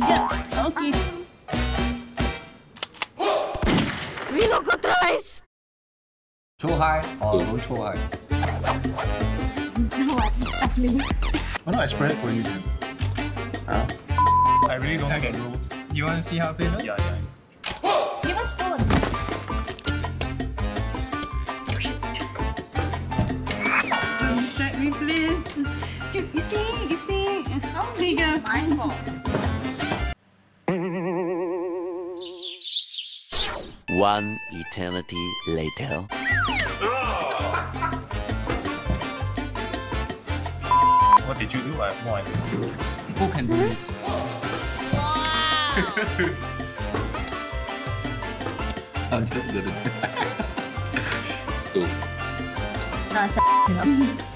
Yeah, okay. Reel Loco tries! Throw high or don't throw high? Why not I spread it for you then? Huh? I really don't get rules. You want to see how I play now? Yeah. Give us stones. Don't distract me, please. You see. How bigger? My fault. One eternity later. What did you do? I have no idea. Who can do this? I'm just gonna say. Nasa